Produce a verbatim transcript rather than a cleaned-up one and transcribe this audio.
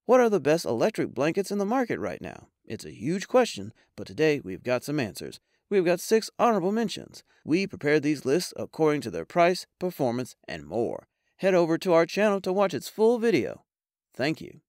What are the best electric blankets in the market right now? It's a huge question, but today we've got some answers. We've got six honorable mentions. We prepared these lists according to their price, performance, and more. Head over to our channel to watch its full video. Thank you.